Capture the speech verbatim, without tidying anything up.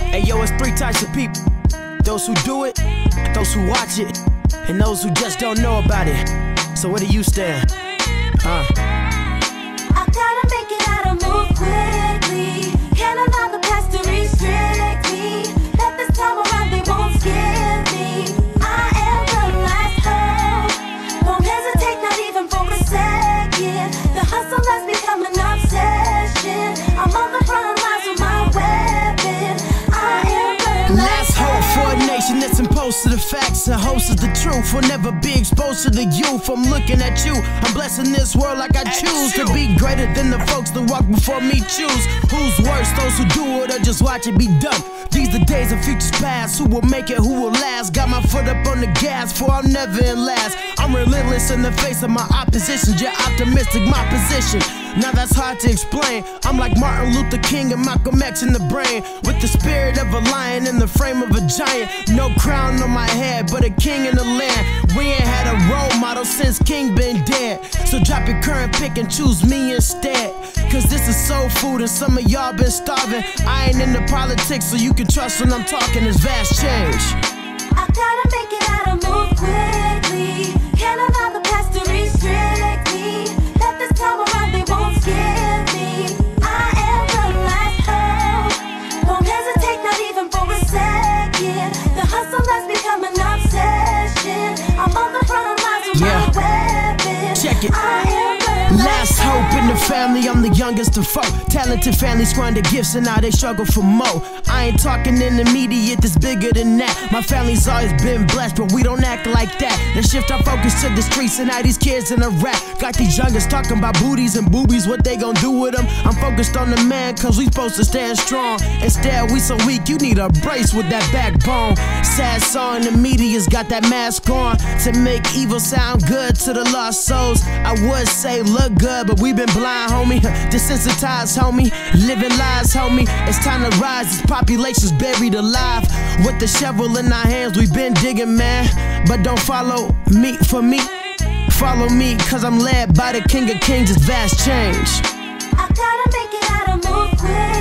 Hey yo, it's three types of people. Those who do it, those who watch it, and those who just don't know about it. So where do you stand? Uh. I gotta make it out and move quickly. Can't allow the past to restrict me. Let this time around, they won't skip me. I am the last hope. Won't hesitate, not even for a second. The hustle has become an obsession. I'm on the front lines with my weapon. I am the Last hope for a nation that's imposed to the facts and hosts of the truth. Will never be exposed to the youth. I'm looking at you, I'm blessing this world like I choose to be greater than the folks that walk before me. Choose who's worse, those who do it or just watch it be done. These the days of futures past. Who will make it, who will last? Got my foot up on the gas, for I'm never in last. I'm relentless in the face of my opposition, yet optimistic my position. Now that's hard to explain. I'm like Martin Luther King and Malcolm X in the brain, with the spirit of a lion in the frame of a giant. No crown on my head, but a king in the land. We ain't had a role model since King been dead. So drop your current pick and choose me instead. Cause this is soul food and some of y'all been starving. I ain't into politics, so you can trust when I'm talking. It's vast change. I gotta make it out and move quickly. Can't allow the past to restrict me. Let this time around, they won't skip me. I am the last hope. Won't hesitate, not even for a second. The hustle has become an obsession. I'm on the front lines with Yeah. my weapon. Check it. I am the Last hope in the family, I'm the youngest of four. Talented family squander gifts and now they struggle for more. I ain't talking in the media, that's bigger than that. My family's always been blessed, but we don't act like that. Let's shift our focus to the streets and now these kids in a rap. Got these youngers talking about booties and boobies, what they gon' do with them. I'm focused on the man, cause we supposed to stand strong. Instead, we so weak, you need a brace with that backbone. Sad song, the media's got that mask on to make evil sound good to the lost souls. I would say look good, but we been blind, homie. Desensitized, homie. Living lies, homie. It's time to rise, this population's buried alive. With the shovel in our hands, we been digging, man. But don't follow me for me. Follow me, cause I'm led by the King of Kings, it's vast change. I gotta make it out and move quick.